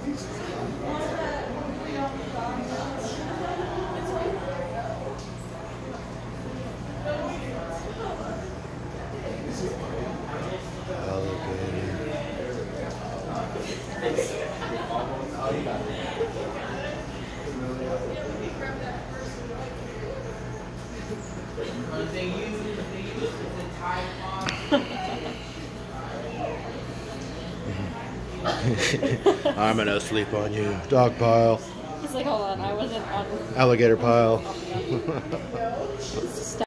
I'm gonna sleep on you. Dog pile. He's like, hold on, I wasn't on. Alligator pile.